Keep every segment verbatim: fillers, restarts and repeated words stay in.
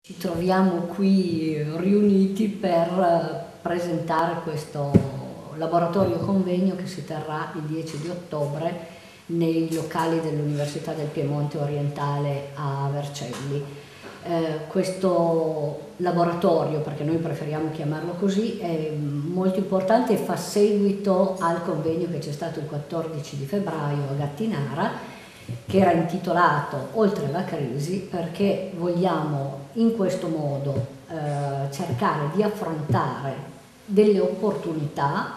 Ci troviamo qui riuniti per presentare questo laboratorio convegno che si terrà il dieci di ottobre nei locali dell'Università del Piemonte Orientale a Vercelli. Eh, questo laboratorio, perché noi preferiamo chiamarlo così, è molto importante e fa seguito al convegno che c'è stato il quattordici di febbraio a Gattinara, che era intitolato Oltre la crisi, perché vogliamo in questo modo eh, cercare di affrontare delle opportunità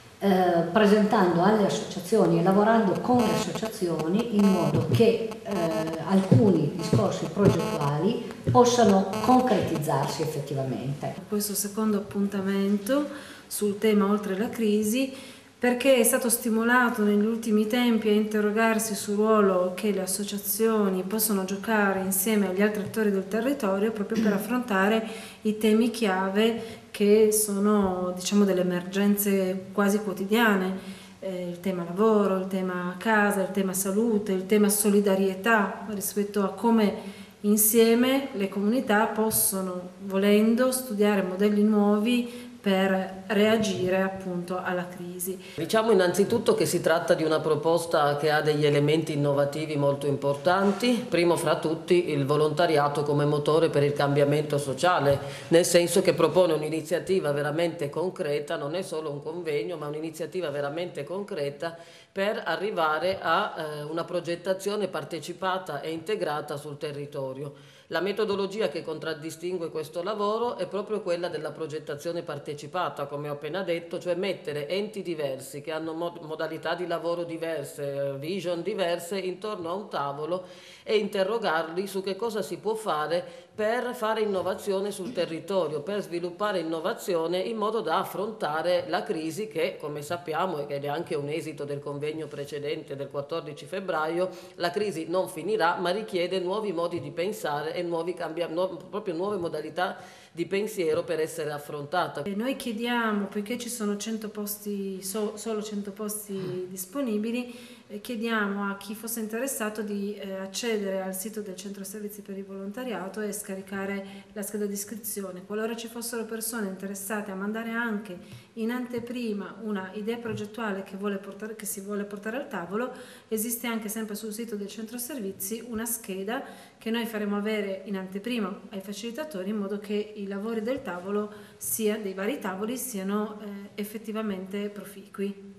eh, presentando alle associazioni e lavorando con le associazioni in modo che eh, alcuni discorsi progettuali possano concretizzarsi effettivamente. Questo secondo appuntamento sul tema Oltre la crisi, perché è stato stimolato negli ultimi tempi a interrogarsi sul ruolo che le associazioni possono giocare insieme agli altri attori del territorio proprio per affrontare i temi chiave che sono, diciamo, delle emergenze quasi quotidiane. Eh, il tema lavoro, il tema casa, il tema salute, il tema solidarietà rispetto a come insieme le comunità possono, volendo, studiare modelli nuovi per reagire appunto alla crisi. Diciamo innanzitutto che si tratta di una proposta che ha degli elementi innovativi molto importanti, primo fra tutti il volontariato come motore per il cambiamento sociale, nel senso che propone un'iniziativa veramente concreta, non è solo un convegno, ma un'iniziativa veramente concreta per arrivare a eh, una progettazione partecipata e integrata sul territorio. La metodologia che contraddistingue questo lavoro è proprio quella della progettazione partecipata, come ho appena detto, cioè mettere enti diversi che hanno mod modalità di lavoro diverse, vision diverse intorno a un tavolo e interrogarli su che cosa si può fare per fare innovazione sul territorio, per sviluppare innovazione in modo da affrontare la crisi che, come sappiamo, e che è anche un esito del convegno precedente del quattordici febbraio, la crisi non finirà ma richiede nuovi modi di pensare e nuovi cambia, nu proprio nuove modalità di pensiero per essere affrontata. E noi chiediamo, poiché ci sono cento posti, so, solo cento posti disponibili, eh, chiediamo a chi fosse interessato di eh, accedere al sito del Centro Servizi per il Volontariato e scaricare la scheda di iscrizione. Qualora ci fossero persone interessate a mandare anche in anteprima una idea progettuale che, vuole portare, che si vuole portare al tavolo, esiste anche sempre sul sito del Centro Servizi una scheda che noi faremo avere in anteprima ai facilitatori in modo che i lavori del tavolo, sia dei vari tavoli, siano eh, effettivamente proficui.